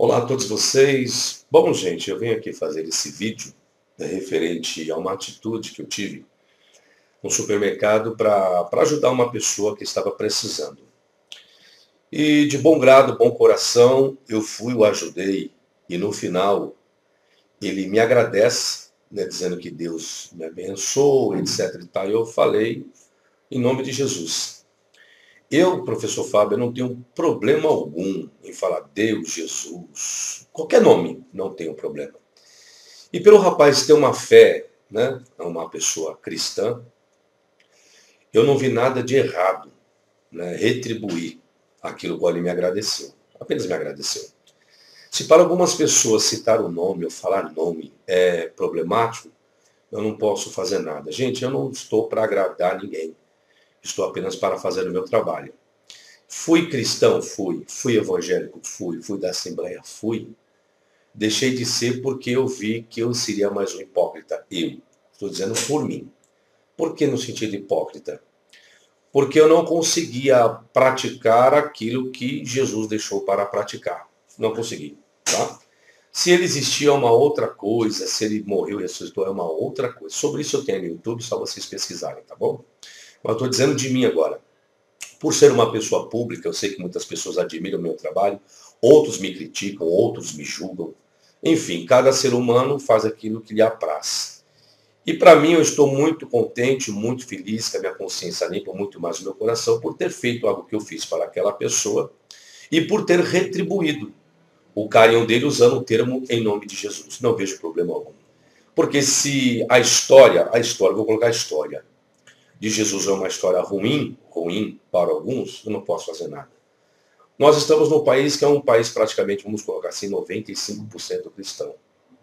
Olá a todos vocês. Bom, gente, eu venho aqui fazer esse vídeo referente a uma atitude que eu tive no supermercado para ajudar uma pessoa que estava precisando. E de bom grado, bom coração, eu fui, o ajudei e no final ele me agradece, né, dizendo que Deus me abençoe, etc. E tal. Eu falei em nome de Jesus. Eu, professor Fábio, eu não tenho problema algum em falar Deus, Jesus, qualquer nome, não tenho problema. E pelo rapaz ter uma fé, né, uma pessoa cristã, eu não vi nada de errado, né, retribuir aquilo que ele me agradeceu. Apenas me agradeceu. Se para algumas pessoas citar o nome ou falar nome é problemático, eu não posso fazer nada. Gente, eu não estou para agradar ninguém. Estou apenas para fazer o meu trabalho. Fui cristão? Fui. Fui evangélico? Fui. Fui da Assembleia? Fui. Deixei de ser porque eu vi que eu seria mais um hipócrita. Eu. Estou dizendo por mim. Por que no sentido hipócrita? Porque eu não conseguia praticar aquilo que Jesus deixou para praticar. Não consegui. Tá? Se ele existia é uma outra coisa, se ele morreu e ressuscitou é uma outra coisa. Sobre isso eu tenho no YouTube, só vocês pesquisarem, tá bom? Mas eu estou dizendo de mim agora. Por ser uma pessoa pública, eu sei que muitas pessoas admiram o meu trabalho, outros me criticam, outros me julgam. Enfim, cada ser humano faz aquilo que lhe apraz. E para mim eu estou muito contente, muito feliz, que a minha consciência limpa muito mais o meu coração por ter feito algo que eu fiz para aquela pessoa e por ter retribuído o carinho dele usando o termo em nome de Jesus. Não vejo problema algum. Porque se a história, vou colocar a história, de Jesus é uma história ruim para alguns, eu não posso fazer nada. Nós estamos num país que é um país praticamente, vamos colocar assim, 95% cristão.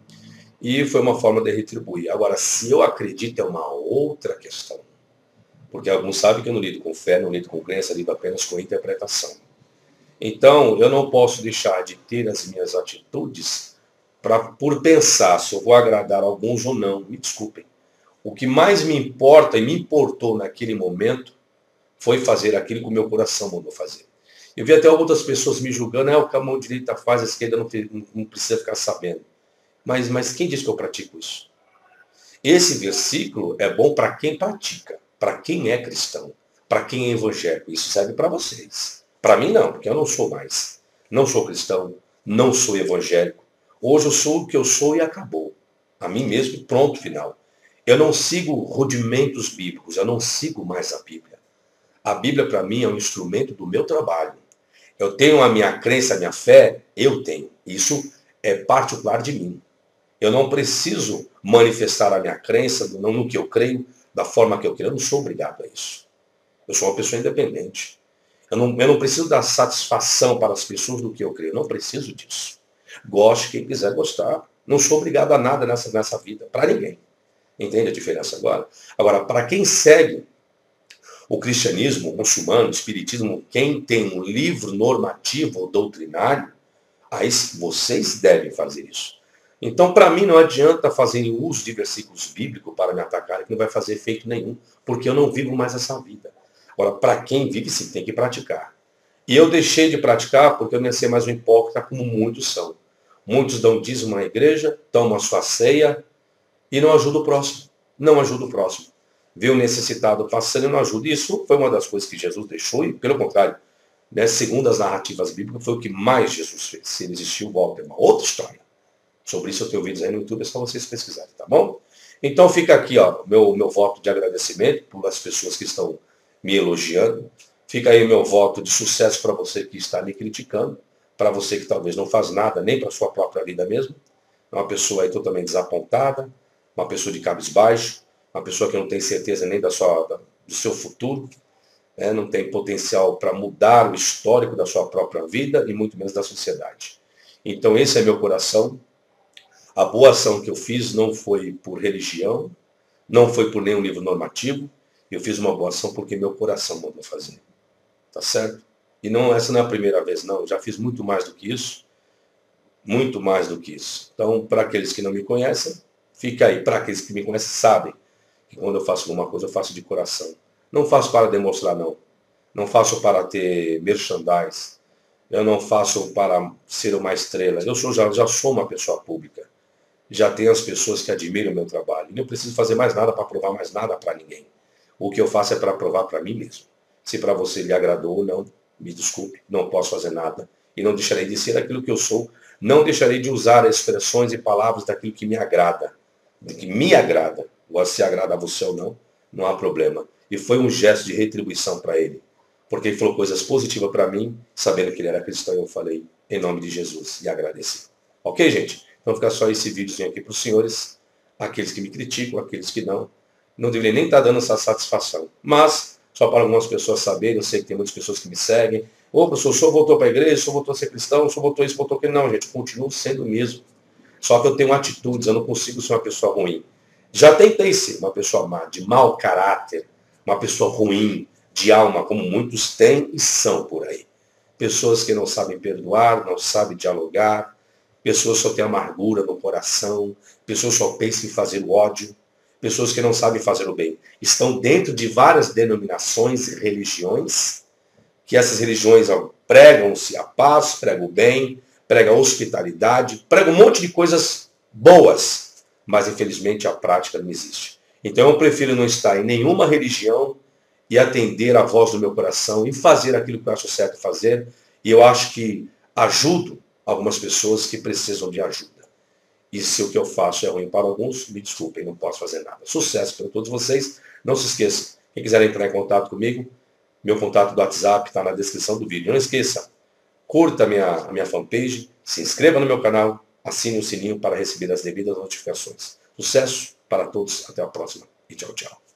E foi uma forma de retribuir. Agora, se eu acredito é uma outra questão. Porque alguns sabem que eu não lido com fé, não lido com crença, lido apenas com interpretação. Então, eu não posso deixar de ter as minhas atitudes por pensar se eu vou agradar alguns ou não. Me desculpem. O que mais me importa e me importou naquele momento foi fazer aquilo que o meu coração mandou fazer. Eu vi até outras pessoas me julgando, o que a mão direita faz, a esquerda não precisa ficar sabendo. Mas quem diz que eu pratico isso? Esse versículo é bom para quem pratica, para quem é cristão, para quem é evangélico. Isso serve para vocês. Para mim não, porque eu não sou mais. Não sou cristão, não sou evangélico. Hoje eu sou o que eu sou e acabou. A mim mesmo, pronto, final. Eu não sigo rudimentos bíblicos, eu não sigo mais a Bíblia. A Bíblia, para mim, é um instrumento do meu trabalho. Eu tenho a minha crença, a minha fé, eu tenho. Isso é particular de mim. Eu não preciso manifestar a minha crença no que eu creio, da forma que eu creio. Eu não sou obrigado a isso. Eu sou uma pessoa independente. Eu não preciso dar satisfação para as pessoas do que eu creio. Eu não preciso disso. Goste quem quiser gostar. Não sou obrigado a nada nessa vida, para ninguém. Entende a diferença agora? Agora, para quem segue o cristianismo, o muçulmano, o espiritismo, quem tem um livro normativo ou doutrinário, aí vocês devem fazer isso. Então, para mim, não adianta fazerem uso de versículos bíblicos para me atacar, que não vai fazer efeito nenhum, porque eu não vivo mais essa vida. Agora, para quem vive, sim, tem que praticar. E eu deixei de praticar porque eu não ia ser mais um hipócrita como muitos são. Muitos dão dízimo na igreja, tomam a sua ceia e não ajudam o próximo. Não ajuda o próximo. Vê o necessitado passando e não ajuda. Isso foi uma das coisas que Jesus deixou, e pelo contrário, né, segundo as narrativas bíblicas, foi o que mais Jesus fez. Se ele existiu, volta, é uma outra história. Sobre isso eu tenho vídeos aí no YouTube, é só vocês pesquisarem, tá bom? Então fica aqui, ó, meu voto de agradecimento por as pessoas que estão me elogiando. Fica aí o meu voto de sucesso para você que está me criticando, para você que talvez não faz nada, nem para a sua própria vida mesmo. É uma pessoa aí totalmente desapontada, uma pessoa de cabisbaixo, uma pessoa que não tem certeza nem do seu futuro, né? Não tem potencial para mudar o histórico da sua própria vida e muito menos da sociedade. Então esse é meu coração. A boa ação que eu fiz não foi por religião, não foi por nenhum livro normativo, eu fiz uma boa ação porque meu coração mandou fazer. Tá certo? E não, essa não é a primeira vez, não. Eu já fiz muito mais do que isso. Muito mais do que isso. Então, para aqueles que não me conhecem, fica aí. Para aqueles que me conhecem, sabem que quando eu faço alguma coisa, eu faço de coração. Não faço para demonstrar, não. Não faço para ter merchandise. eu não faço para ser uma estrela. Já sou uma pessoa pública. Já tenho as pessoas que admiram o meu trabalho. E não preciso fazer mais nada para provar mais nada para ninguém. O que eu faço é para provar para mim mesmo. Se para você lhe agradou ou não, me desculpe, não posso fazer nada. E não deixarei de ser aquilo que eu sou. Não deixarei de usar expressões e palavras daquilo que me agrada. Que me agrada. Agora, se agrada a você ou não, não há problema. E foi um gesto de retribuição para ele. Porque ele falou coisas positivas para mim, sabendo que ele era cristão, eu falei, em nome de Jesus, e agradeci. Ok, gente? Então fica só esse videozinho aqui para os senhores, aqueles que me criticam, aqueles que não. Não deveria nem estar dando essa satisfação. Mas, só para algumas pessoas saberem, eu sei que tem muitas pessoas que me seguem. Ô, professor, o senhor voltou para a igreja, o senhor voltou a ser cristão, o senhor voltou isso, voltou aquilo. Não, gente, eu continuo sendo o mesmo. Só que eu tenho atitudes, eu não consigo ser uma pessoa ruim. Já tentei ser uma pessoa má, de mau caráter, uma pessoa ruim, de alma, como muitos têm e são por aí. Pessoas que não sabem perdoar, não sabem dialogar, pessoas que só têm amargura no coração, pessoas que só pensam em fazer o ódio, pessoas que não sabem fazer o bem. Estão dentro de várias denominações e religiões, que essas religiões pregam-se a paz, pregam o bem, pregam a hospitalidade, pregam um monte de coisas boas, mas infelizmente a prática não existe. Então eu prefiro não estar em nenhuma religião e atender a voz do meu coração e fazer aquilo que eu acho certo fazer. E eu acho que ajudo algumas pessoas que precisam de ajuda. E se o que eu faço é ruim para alguns, me desculpem, não posso fazer nada. Sucesso para todos vocês. Não se esqueçam, quem quiser entrar em contato comigo, meu contato do WhatsApp está na descrição do vídeo. Não esqueça, curta a minha fanpage, se inscreva no meu canal, assine o sininho para receber as devidas notificações. Sucesso para todos, até a próxima e tchau, tchau.